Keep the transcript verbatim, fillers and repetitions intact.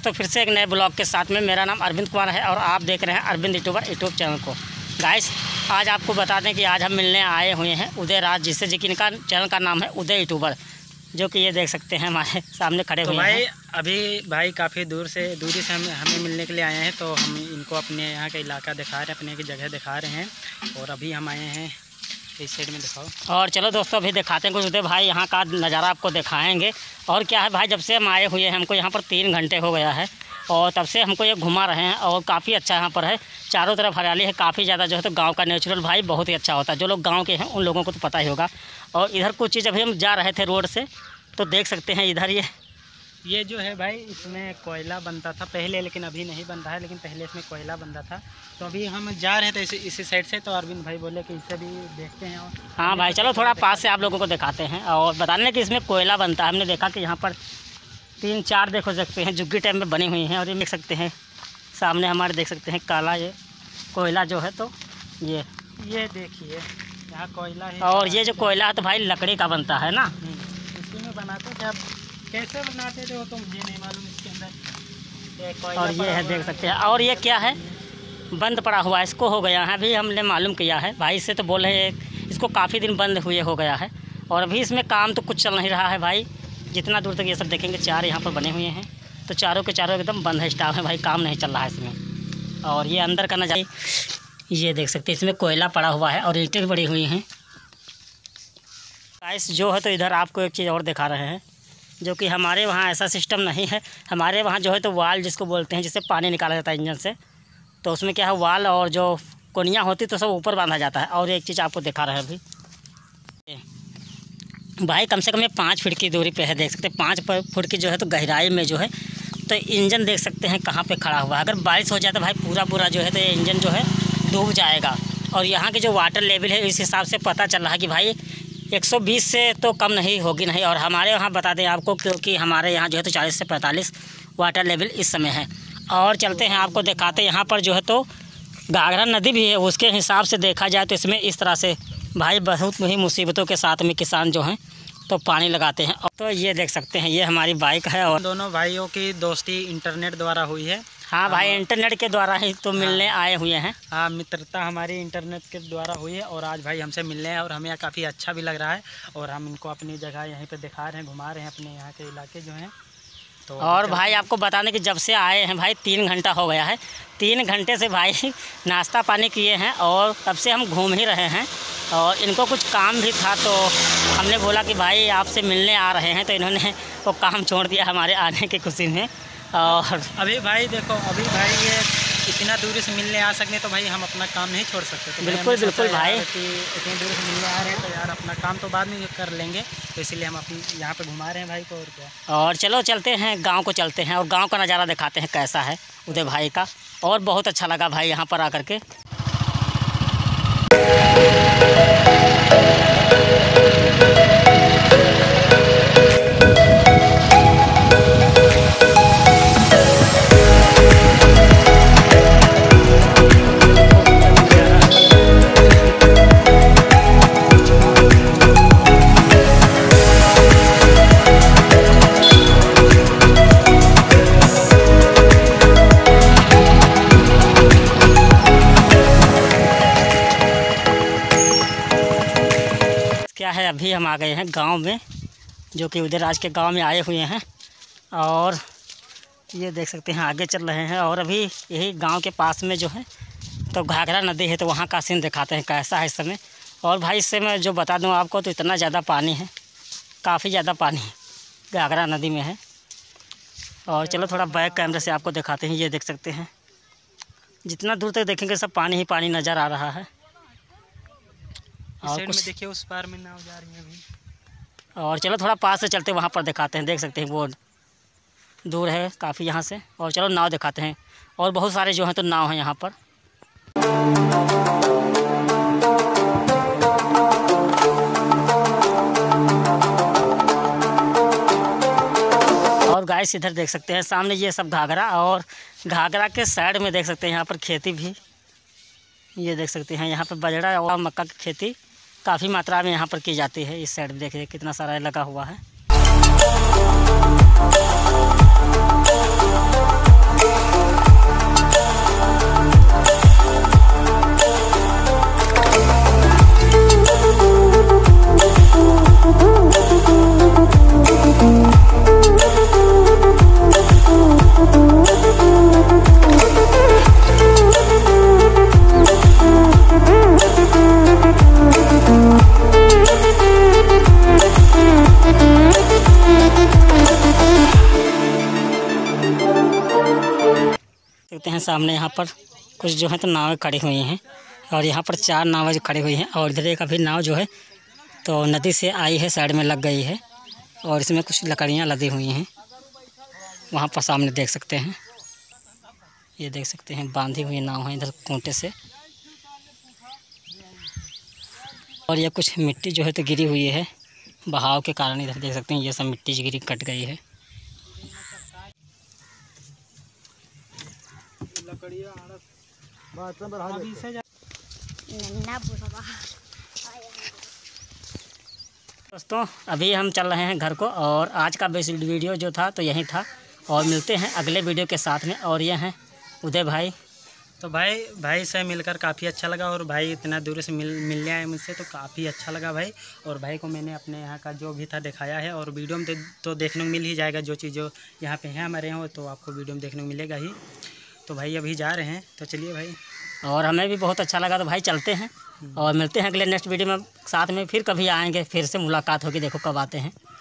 दोस्तों फिर से एक नए ब्लॉग के साथ में। मेरा नाम अरविंद कुमार है और आप देख रहे हैं अरविंद यूट्यूबर यूट्यूब चैनल को। गाइस आज आपको बता दें कि आज हम मिलने आए हुए हैं उदय राज, जिससे जिनका चैनल का नाम है उदय यूट्यूबर, जो कि ये देख सकते हैं हमारे सामने खड़े तो हुए भाई हैं। अभी भाई काफ़ी दूर से दूरी से हमें हमें मिलने के लिए आए हैं, तो हम इनको अपने यहाँ का इलाका दिखा रहे हैं, अपने की जगह दिखा रहे हैं। और अभी हम आए हैं इस साइड में, दिखाओ। और चलो दोस्तों अभी दिखाते हैं कुछ उदय भाई यहाँ का नज़ारा आपको दिखाएंगे। और क्या है भाई, जब से हम आए हुए हैं हमको यहाँ पर तीन घंटे हो गया है और तब से हमको ये घुमा रहे हैं और काफ़ी अच्छा यहाँ पर है। चारों तरफ हरियाली है, काफ़ी ज़्यादा जो है तो गांव का नेचुरल भाई बहुत ही अच्छा होता है। जो लोग गांव के हैं उन लोगों को तो पता ही होगा। और इधर कुछ चीज़ अभी हम जा रहे थे रोड से, तो देख सकते हैं इधर ये ये जो है भाई, इसमें कोयला बनता था पहले, लेकिन अभी नहीं बन रहा है, लेकिन पहले इसमें कोयला बनता था। तो अभी हम जा रहे थे इसी इसी साइड से, तो अरविंद भाई बोले कि इससे भी देखते हैं। और हाँ भाई चलो थोड़ा पास से आप लोगों को दिखाते हैं और बताने कि इसमें कोयला बनता है। हमने देखा कि यहाँ पर तीन चार देखो सकते हैं झुग्गी टाइप में बनी हुई हैं। और ये देख सकते हैं सामने हमारे देख सकते हैं काला ये कोयला जो है, तो ये ये देखिए यहाँ कोयला है। और ये जो कोयला है तो भाई लकड़ी का बनता है ना, इसी में बनाते थे। अब कैसे बनाते थे वो तो मुझे नहीं मालूम। इसके अंदर ये कोयला और ये है देख सकते हैं। और ये क्या है, बंद पड़ा हुआ है, इसको हो गया है अभी हमने मालूम किया है भाई से, तो बोल रहे हैं इसको काफ़ी दिन बंद हुए हो गया है और अभी इसमें काम तो कुछ चल नहीं रहा है भाई। जितना दूर तक ये सब देखेंगे चार यहाँ पर बने हुए हैं, तो चारों के चारों एकदम बंद है, स्टाफ है भाई, काम नहीं चल रहा है इसमें। और ये अंदर का नजारा ये देख सकते हैं, इसमें कोयला पड़ा हुआ है और ईंटें पड़ी हुई हैं। गाइस जो है तो इधर आपको एक चीज़ और दिखा रहे हैं, जो कि हमारे वहाँ ऐसा सिस्टम नहीं है। हमारे वहाँ जो है तो वाल जिसको बोलते हैं, जिससे पानी निकाला जाता है इंजन से, तो उसमें क्या है वाल और जो कोनियाँ होती तो सब ऊपर बांधा जाता है। और एक चीज़ आपको दिखा रहे हैं अभी भाई, कम से कम ये पाँच फीट की दूरी पे है, देख सकते हैं पाँच फुट की जो है तो गहराई में जो है तो इंजन देख सकते हैं कहाँ पे खड़ा हुआ है। अगर बारिश हो जाए तो भाई पूरा पूरा जो है तो ये इंजन जो है डूब जाएगा। और यहाँ की जो वाटर लेवल है इस हिसाब से पता चल रहा है कि भाई एक सौ बीस से तो कम नहीं होगी नहीं। और हमारे यहाँ बता दें आपको, क्योंकि हमारे यहाँ जो है तो चालीस से पैंतालीस वाटर लेवल इस समय है। और चलते हैं आपको दिखाते हैं, यहाँ पर जो है तो घाघरा नदी भी है, उसके हिसाब से देखा जाए तो इसमें इस तरह से भाई बहुत ही मुसीबतों के साथ में किसान जो हैं तो पानी लगाते हैं। तो ये देख सकते हैं ये हमारी बाइक है और दोनों भाइयों की दोस्ती इंटरनेट द्वारा हुई है। हाँ भाई इंटरनेट के द्वारा ही तो मिलने हाँ, आए हुए हैं। हाँ मित्रता हमारी इंटरनेट के द्वारा हुई है और आज भाई हमसे मिलने हैं और हमें काफ़ी अच्छा भी लग रहा है। और हम इनको अपनी जगह यहीं पे दिखा रहे हैं, घुमा रहे हैं अपने यहाँ के इलाके जो हैं। तो और भाई आपको बताने कि जब से आए हैं भाई तीन घंटा हो गया है, तीन घंटे से भाई नाश्ता पानी किए हैं और तब से हम घूम ही रहे हैं। और इनको कुछ काम भी था तो हमने बोला कि भाई आपसे मिलने आ रहे हैं, तो इन्होंने वो काम छोड़ दिया हमारे आने की खुशी में। और अभी भाई देखो, अभी भाई ये इतना दूरी से मिलने आ सकते तो भाई हम अपना काम नहीं छोड़ सकते। तो बिल्कुल बिल्कुल भाई, कि इतनी दूर से मिलने आ रहे हैं तो यार अपना काम तो बाद में कर लेंगे, तो इसलिए हम अपनी यहाँ पे घुमा रहे हैं भाई को। और क्या, और चलो चलते हैं गांव को, चलते हैं और गांव का नज़ारा दिखाते हैं कैसा है उदय भाई का। और बहुत अच्छा लगा भाई यहाँ पर आकर के। क्या है, अभी हम आ गए हैं गांव में, जो कि उदय राज के गांव में आए हुए हैं। और ये देख सकते हैं आगे चल रहे हैं और अभी यही गांव के पास में जो है तो घाघरा नदी है, तो वहाँ का सीन दिखाते हैं कैसा है इस समय। और भाई इससे मैं जो बता दूं आपको, तो इतना ज़्यादा पानी है, काफ़ी ज़्यादा पानी घाघरा नदी में है। और चलो थोड़ा बैक कैमरे से आपको दिखाते हैं। ये देख सकते हैं जितना दूर तक देखेंगे सब पानी ही पानी नज़र आ रहा है। और कुछ देखिए उस पार में नाव जा रही है अभी। और चलो थोड़ा पास से चलते वहाँ पर दिखाते हैं, देख सकते हैं वो दूर है काफ़ी यहाँ से। और चलो नाव दिखाते हैं, और बहुत सारे जो हैं तो नाव हैं यहाँ पर। और गाइस इधर देख सकते हैं सामने ये सब घाघरा, और घाघरा के साइड में देख सकते हैं यहाँ पर खेती भी, ये देख सकते हैं यहाँ पर बजड़ा और मक्का की खेती काफ़ी मात्रा में यहाँ पर की जाती है। इस साइड देखिए कितना सारा लगा हुआ है। सामने यहाँ पर कुछ जो है तो नावें खड़ी हुई हैं और यहाँ पर चार नावें जो खड़ी हुई हैं और इधर एक अभी नाव जो है तो नदी से आई है, साइड में लग गई है और इसमें कुछ लकड़ियाँ लदी हुई हैं। वहाँ पर सामने देख सकते हैं, ये देख सकते हैं बांधी हुई नाव है इधर खूंटे से। और ये कुछ मिट्टी जो है तो गिरी हुई है बहाव के कारण, इधर देख सकते हैं ये सब मिट्टी गिरी कट गई है। दोस्तों अभी हम चल रहे हैं घर को और आज का बेस वीडियो जो था तो यही था और मिलते हैं अगले वीडियो के साथ में। और ये हैं उदय भाई। तो भाई भाई से मिलकर काफ़ी अच्छा लगा और भाई इतना दूर से मिल मिलने आए मुझसे तो काफ़ी अच्छा लगा भाई। और भाई को मैंने अपने यहाँ का जो भी था दिखाया है और वीडियो में तो देखने को मिल ही जाएगा, जो चीज़ जो यहाँ पे है हमारे यहाँ तो आपको वीडियो में देखने को मिलेगा ही। तो भाई अभी जा रहे हैं, तो चलिए भाई। और हमें भी बहुत अच्छा लगा, तो भाई चलते हैं और मिलते हैं अगले नेक्स्ट वीडियो में साथ में। फिर कभी आएँगे, फिर से मुलाकात होगी, देखो कब आते हैं।